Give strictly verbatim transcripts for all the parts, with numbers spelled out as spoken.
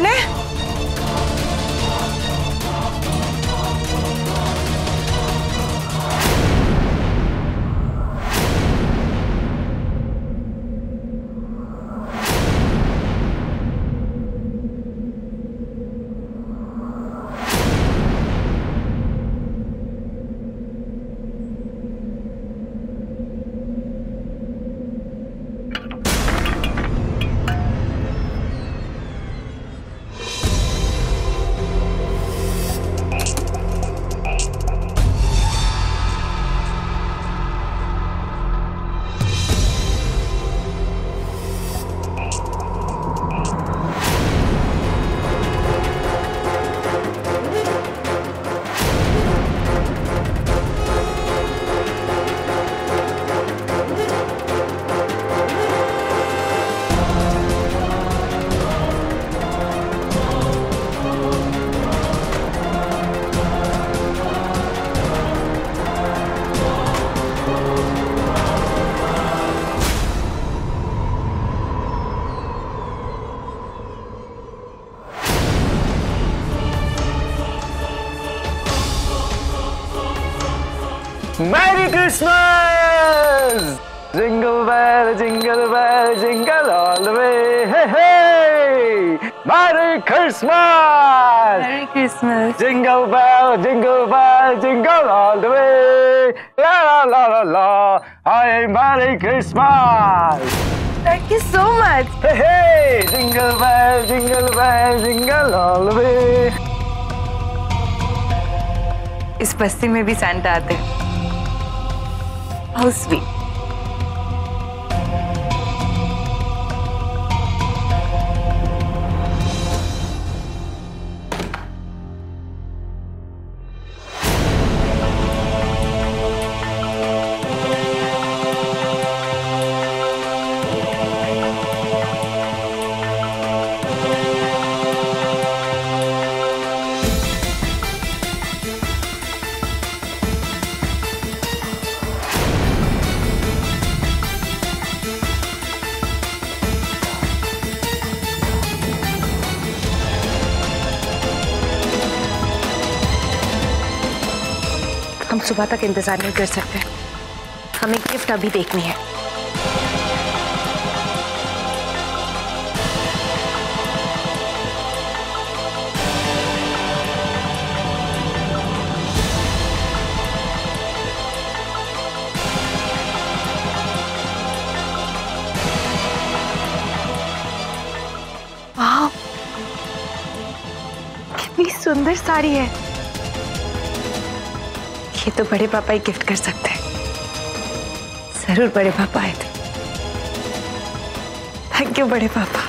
कौन है? Merry Christmas! Jingle bell, jingle bell, jingle all the way. Hey, hey! Merry Christmas! Merry Christmas! Jingle bell, jingle bell, jingle all the way. La la la la la. Hi, Merry Christmas! Thank you so much. Hey, hey! Jingle bell, jingle bell, jingle all the way. इस बस्ती में भी Santa आते हैं। How sweet. हम सुबह तक इंतजार नहीं कर सकते। हमें गिफ्ट अभी देखनी है। वाह, कितनी सुंदर साड़ी है। ये तो बड़े पापा ही गिफ्ट कर सकते हैं। जरूर बड़े पापा आए थे। थैंक यू बड़े पापा।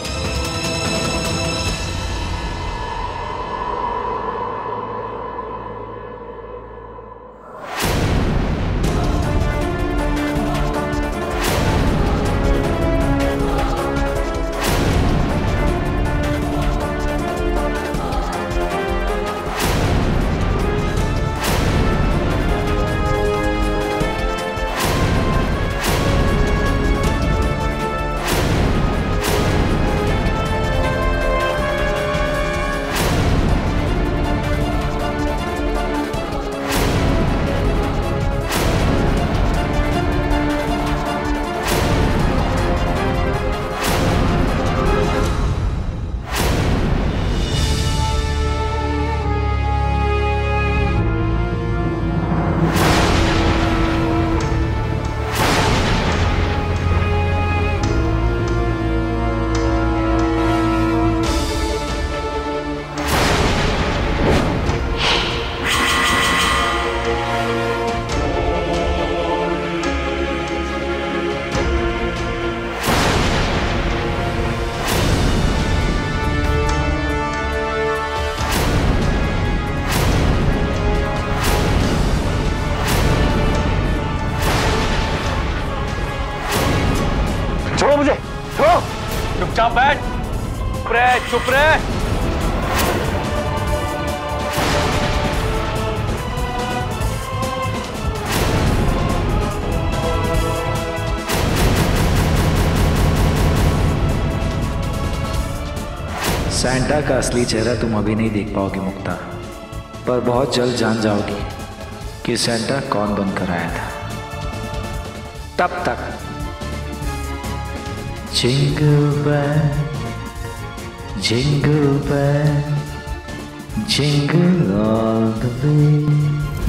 छोड़ो मुझे, छोड़ो। चुपचाप बैठ। चुप रहे, चुप रहे। सैंटा का असली चेहरा तुम अभी नहीं देख पाओगे मुक्ता, पर बहुत जल्द जान जाओगी कि सैंटा कौन बनकर आया था। तब तक jingle bell jingle bell jingle all the way.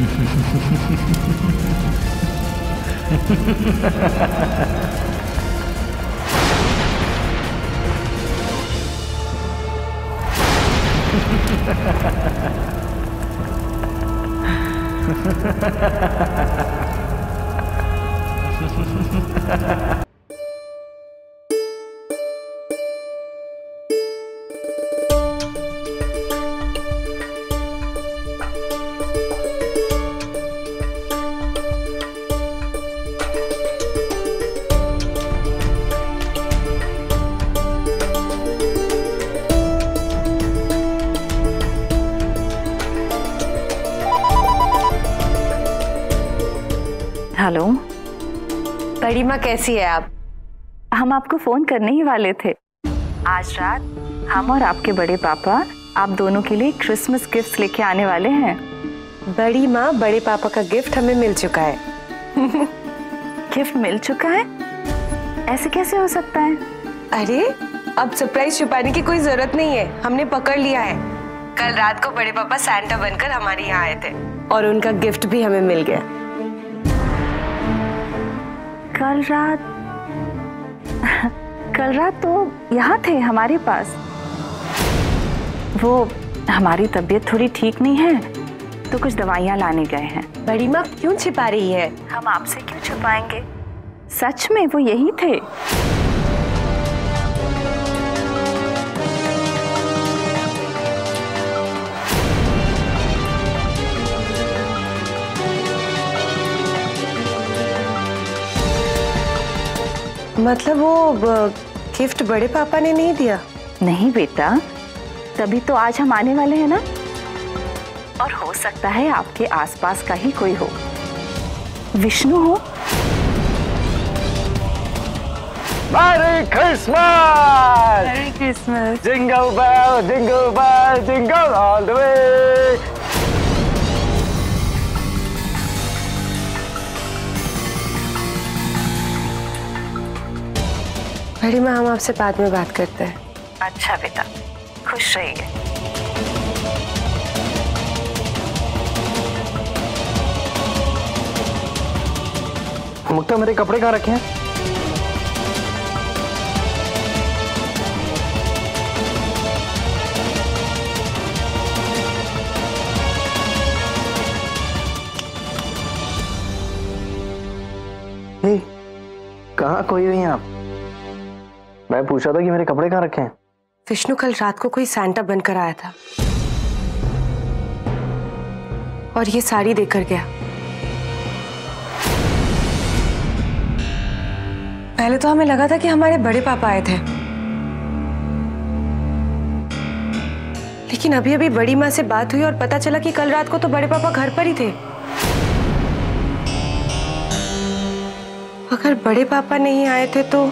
Hello, बड़ी माँ कैसी है आप? हम आपको फोन करने ही वाले थे। आज रात हम और आपके बड़े पापा आप दोनों के लिए क्रिसमस गिफ्ट्स लेके आने वाले हैं। बड़ी माँ, बड़े पापा का गिफ्ट हमें मिल चुका है। गिफ्ट मिल चुका है? ऐसे कैसे हो सकता है? अरे अब सरप्राइज छुपाने की कोई जरूरत नहीं है, हमने पकड़ लिया है। कल रात को बड़े पापा सैंटा बनकर हमारे यहाँ आए थे और उनका गिफ्ट भी हमें मिल गया। कल रात कल रात तो यहाँ थे हमारे पास। वो हमारी तबीयत थोड़ी ठीक नहीं है तो कुछ दवाइयाँ लाने गए हैं। बड़ी माँ क्यों छिपा रही है? हम आपसे क्यों छुपाएंगे, सच में वो यही थे। मतलब वो गिफ्ट बड़े पापा ने नहीं दिया? नहीं बेटा, तभी तो आज हम आने वाले हैं ना। और हो सकता है आपके आसपास का ही कोई हो, विष्णु हो। Merry Christmas! Merry Christmas! Jingle bell jingle bell jingle all the way. बड़ी माँ, हम आपसे बाद में बात करते हैं। अच्छा बेटा, खुश रहिए। मुक्ता, मेरे कपड़े कहाँ रखे हैं? कहाँ खोई हुई हैं आप? मैं पूछा था कि मेरे कपड़े कहाँ रखे हैं। विष्णु कल रात को कोई सैंटा बनकर आया था और ये साड़ी देकर गया। पहले तो हमें लगा था कि हमारे बड़े पापा आए थे, लेकिन अभी अभी बड़ी माँ से बात हुई और पता चला कि कल रात को तो बड़े पापा घर पर ही थे। अगर बड़े पापा नहीं आए थे तो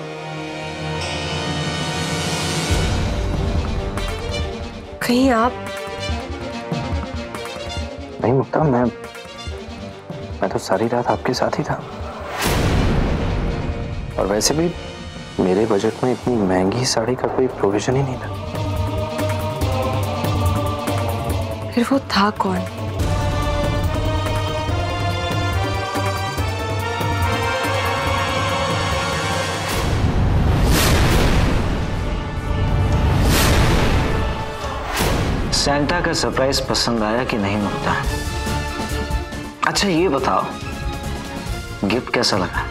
कहीं आप? नहीं मुक्ता, मैं मैं तो सारी रात आपके साथ ही था। और वैसे भी मेरे बजट में इतनी महंगी साड़ी का कोई प्रोविजन ही नहीं था। फिर वो था कौन? सैंटा का सरप्राइज पसंद आया कि नहीं मुक्ता? अच्छा ये बताओ, गिफ्ट कैसा लगा?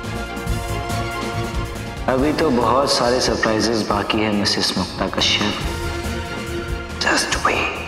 अभी तो बहुत सारे सरप्राइजेस बाकी है Mrs Mukta Kashyap. Just wait.